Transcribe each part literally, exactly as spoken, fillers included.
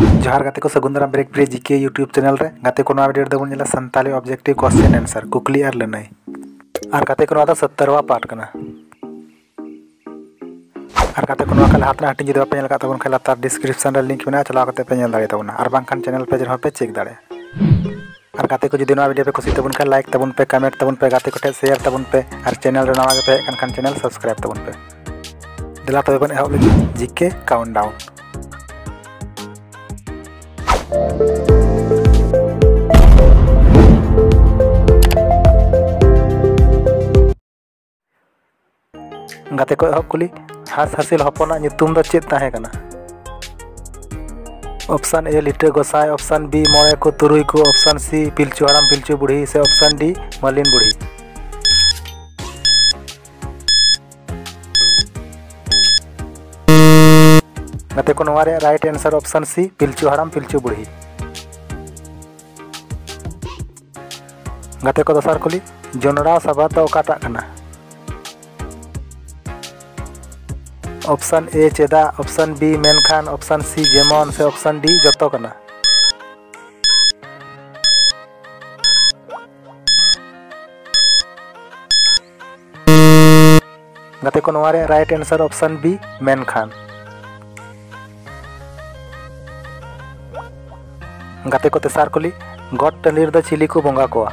जोहार गाते को सगुन दाराम break free GK YouTube channel रे गाते को नवा वीडियो दबन नेला संताली ऑब्जेक्टिव क्वेश्चन आंसर कुकली आर लनई आर गाते को नवा सत्तरवा पार्ट कना आर गाते को नवा कल हाथ ना हटिंग जुदी बापे नेल का तबन खाला तार डिस्क्रिप्शन रे लिंक मेना चलाव करते पे नेल दाड़े तबना आर बांखान चैनल पेज रे पे चेक दाड़े आर गाते को जुदी नवा वीडियो पे खुशी तबन का लाइक तबन पे कमेंट तबन पे गाते को शेयर तबन पे आर चैनल रे नवा पे कन खान चैनल सब्सक्राइब तबन पे दिला तबे बन एहब लगी जीके काउंटडाउन गाते को एहब कुली हास हासिल हपना ᱧᱩᱛᱩᱢ ᱫᱚ ᱪᱮᱫ ᱛᱟᱦᱮᱸ ᱠᱟᱱᱟ ऑप्शन ए लिटे गोसाई ऑप्शन बी मोड़े को तुरुई को ऑप्शन सी पिलचू हड़ाम पिलचू बुढ़ी से ऑप्शन डी मलिन बुढ़ी गाते को नवा रे right answer option C Pilchu Haram Pilchu Budhi गाते को दोसर कुली जोनड़ा सभा तो ओकाटा कना ऑप्शन ए चेदा ऑप्शन बी मेनखान ऑप्शन सी जेमन से ऑप्शन डी जतो कना गाते को नवा रे राइट आंसर ऑप्शन बी मेनखान गाते को तेसार कुली गॉड टंडीर द चिली को बोंगा कोआ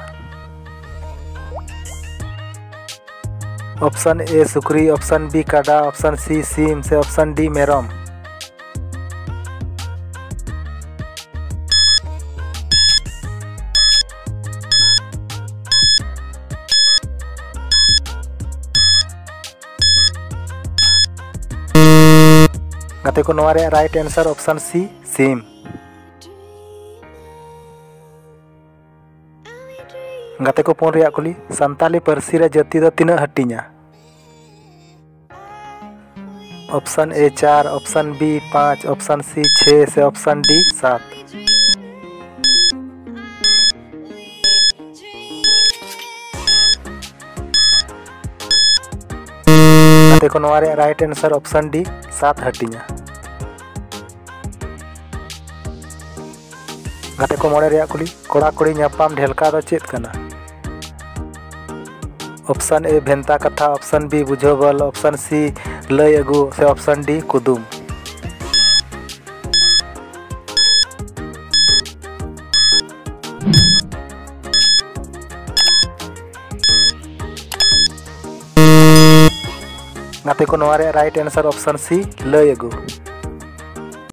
ऑप्शन ए सुक्री ऑप्शन बी काडा ऑप्शन सी सीम से ऑप्शन डी मेरम गाते को नवा रे राइट आंसर ऑप्शन सी सीम गाते को पुन रिया कुली संताली पारसी रे जाति दो तीना हटिया ऑप्शन ए चार ऑप्शन बी पाँच ऑप्शन सी छः से ऑप्शन डी सात गाते को नवा रे राइट आंसर ऑप्शन डी सात हटिया गाते को मोड़े रिया कुली कोड़ा कुड़ी ᱧᱟᱯᱟᱢ ढेलका दो चेत कना ऑप्शन ए भेंता कथा ऑप्शन बी बुझोबल ऑप्शन सी लय अगू से ऑप्शन डी कुदुम गाते को नवा रे राइट आंसर ऑप्शन सी लय अगू